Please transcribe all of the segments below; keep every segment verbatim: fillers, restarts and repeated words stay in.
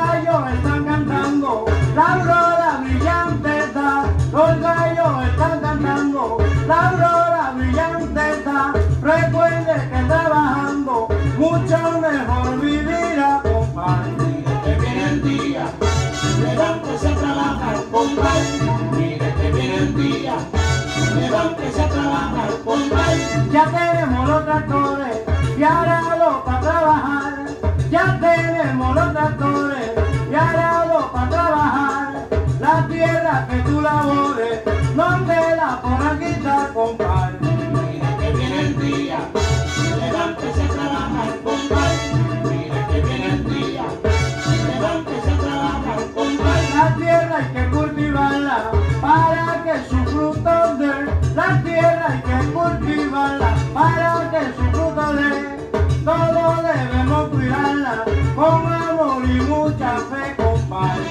gallos están cantando, la aurora brillante está. Los gallos están cantando, la aurora brillante está. Recuerde que trabajando mucho mejor vivirá, compadre. Mire que viene el día, levántese a trabajar, compadre. Mire que viene el día, levántese a trabajar, compadre. Ya tenemos los tractores y arado para trabajar. Ya tenemos los tractores y arado para trabajar. La tierra que tú labores no te la podrán quitar, compadre. Mire que viene el día, levántese a trabajar, compadre. Mire que viene el día, levántese a trabajar, compadre. La tierra hay que cultivarla para que su fruto dé. La tierra hay que cultivarla para que su fruto dé. Todos debemos cuidarla con amor y mucha fe, compadre.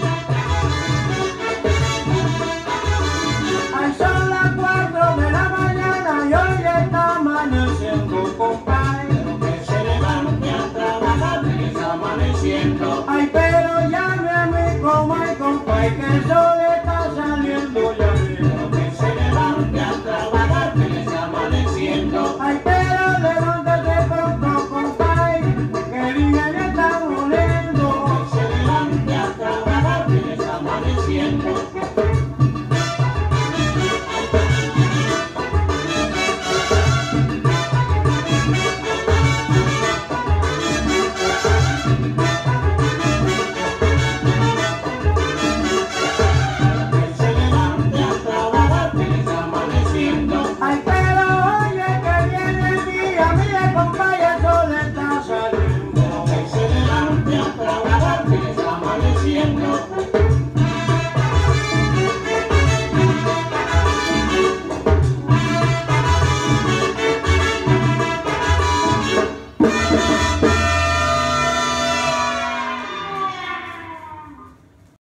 Ahí son las cuatro de la mañana y hoy ya está amaneciendo, compadre. Pero que se levante a trabajar, que está amaneciendo. Ay, pero llame a mí como hay, compadre, que soy